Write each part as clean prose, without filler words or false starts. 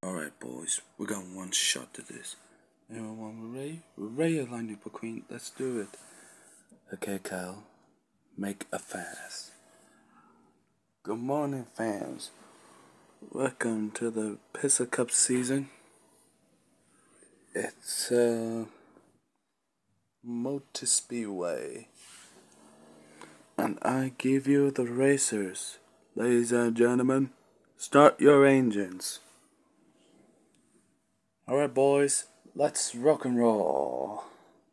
Alright, boys, we're going one shot to this. Anyone ready? We're ready, Lightning McQueen. Let's do it. Okay, Kyle. Make a fast. Good morning, fans. Welcome to the Pizza Cup season. It's Motor Speedway. And I give you the racers. Ladies and gentlemen, start your engines. Alright, boys, let's rock and roll.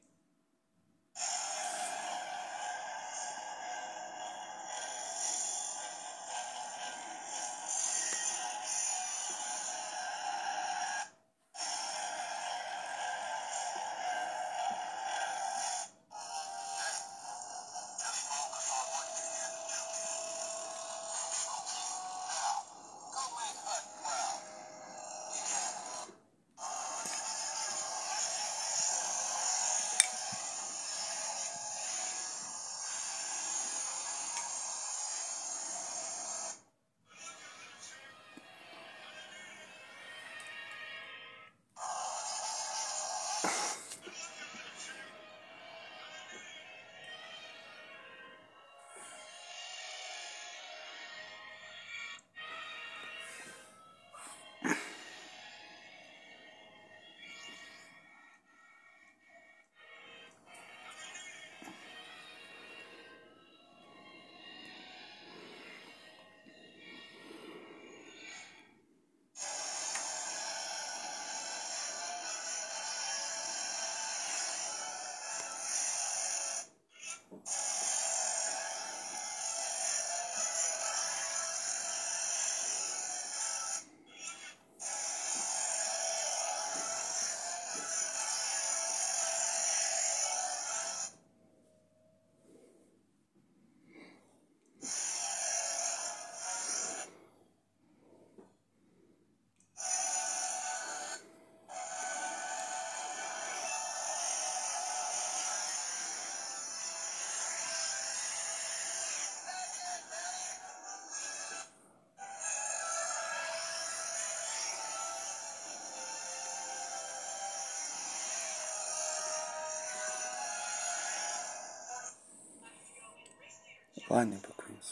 Lightning McQueens.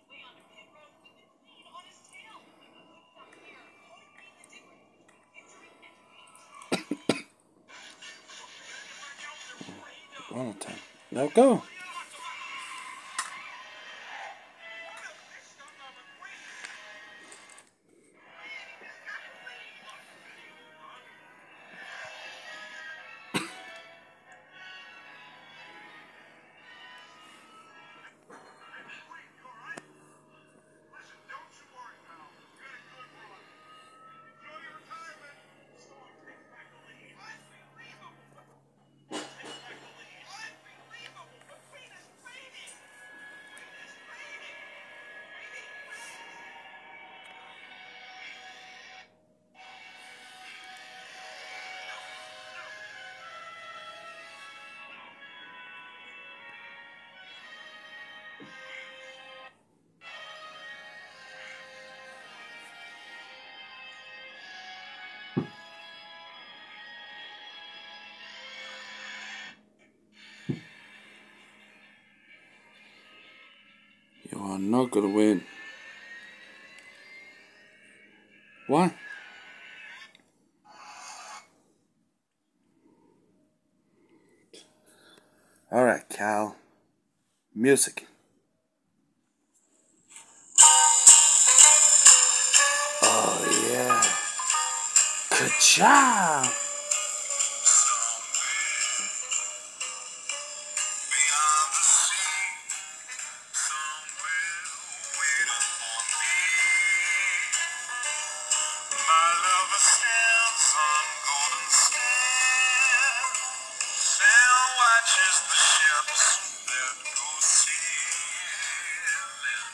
One more time. Now go. You are not gonna win. What? Alright, Cal. Music. Oh, yeah. Good job. Watches the ships that go sailing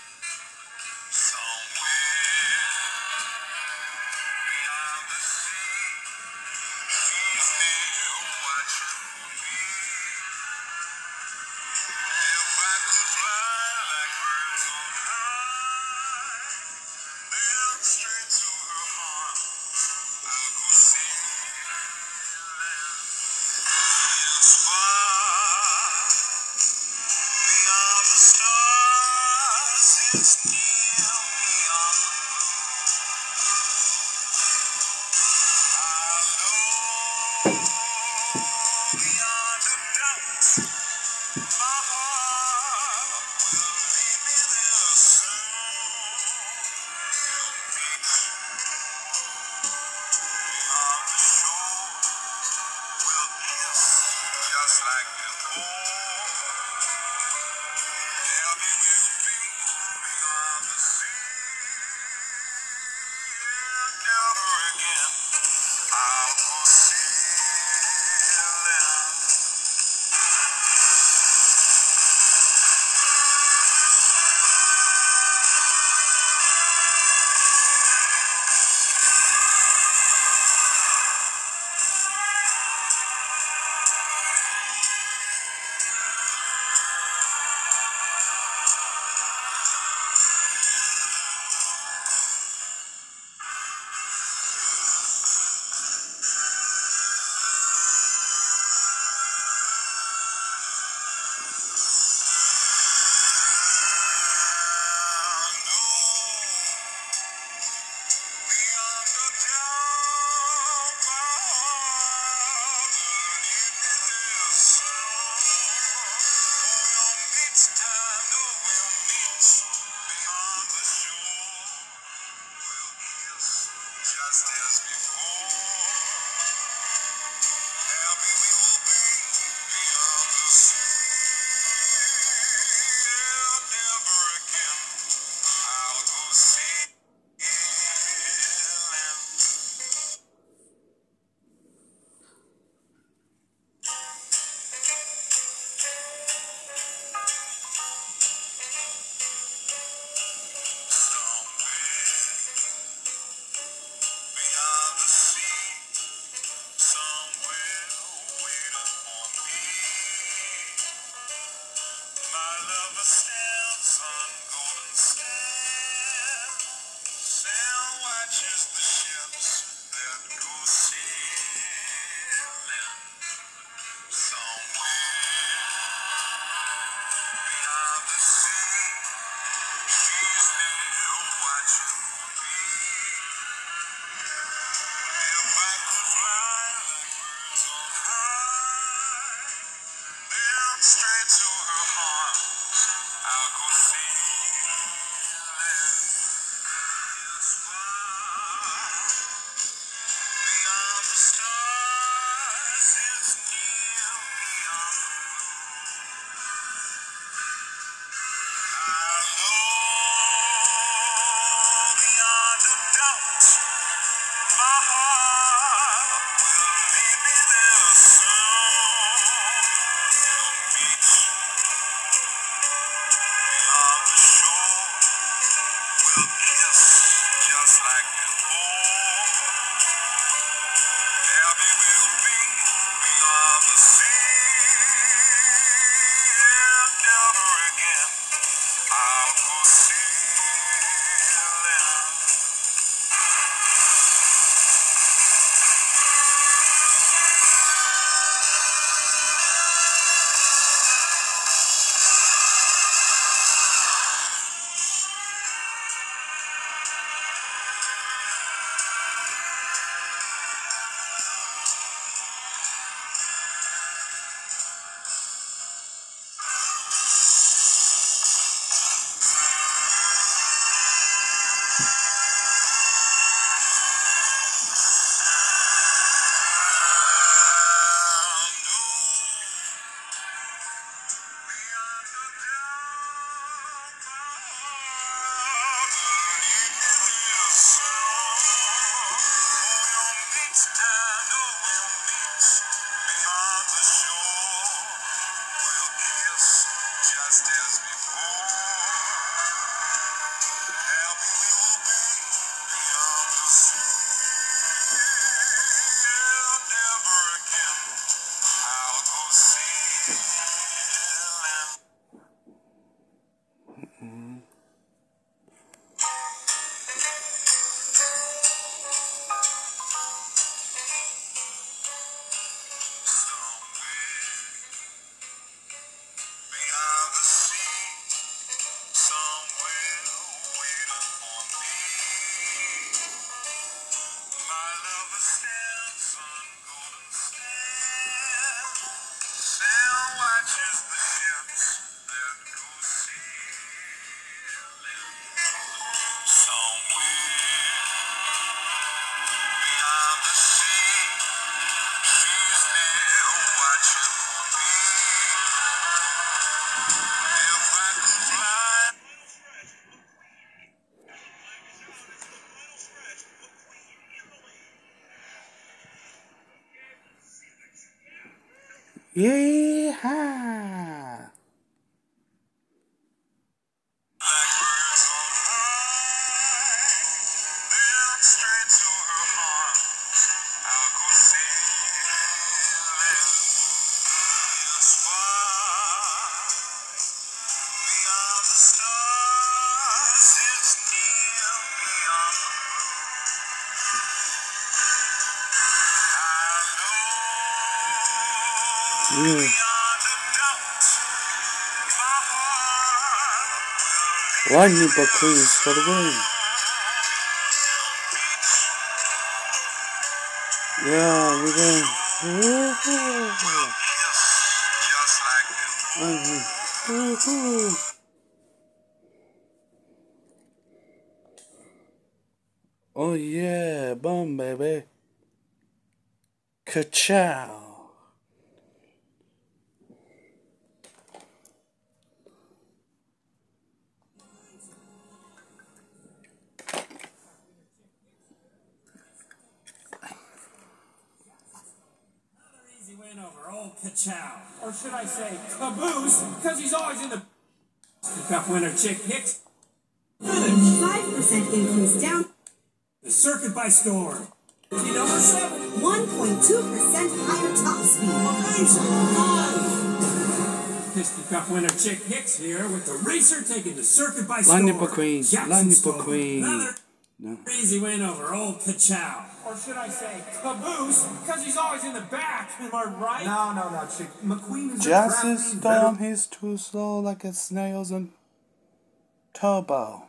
somewhere beyond the sea. beyond the stars, it's near beyond the moon. I know beyond a doubt, my heart will lead me there soon. We'll meet beyond the shore, we'll kiss just like before. There we will be beyond the sea, and never again I'll go sailing. Just as before, happy we will be beyond the sea, and never again I'll go sailing. Beyond the sea, somewhere waiting for me. My lover stands on golden sand, and watches the ships that go sailing. Somewhere beyond the sea, she's there watching for me. If I could fly like birds on high, then straight to her arms I'll go sailing. Yes, far beyond the stars, it's near beyond the I know beyond a doubt, my heart will lead me there soon. We'll meet beyond the shore, we'll kiss just like before. Happy we'll be beyond the sea, and never again I'll go sailing. Just as before, happy we will be beyond the sea, and never again I'll go sailing. Yeehaw! Blackbirds on high, they're straight to her heart. I'll go sailing this far beyond the stars. It's near beyond the blue. I know Yeah. beyond a doubt my heart will Lightning McQueen for the win. Yeah, we win. Woohoo! just like this. Woohoo! Oh yeah, boom baby. Ka-chow. Easy win over old Ka-chow. Or should I say Caboose, because he's always in the Cup winner Chick Hicks. 5% increase down. The circuit by storm. Number 7. 1.2% higher top speed. Piston Cup winner Chick Hicks here with the racer taking the circuit by storm. Lightning McQueen. Jackson Lightning Storm. McQueen. Another No. easy win over old Ka-chow. Or should I say Caboose, because he's always in the back. Am I right? No, Chick. McQueen is Jackson a Storm, he's too slow like a snails and turbo.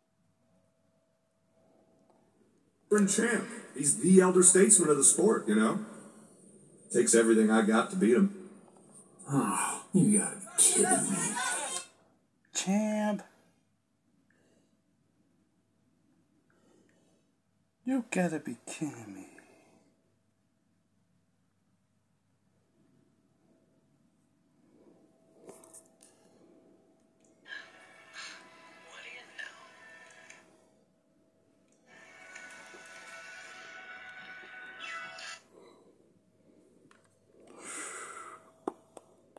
veteran champ. He's the elder statesman of the sport, you know? Takes everything I got to beat him. Oh, you gotta be kidding me. Champ. You gotta be kidding me.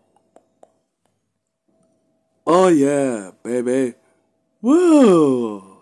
Oh yeah, baby. Woo!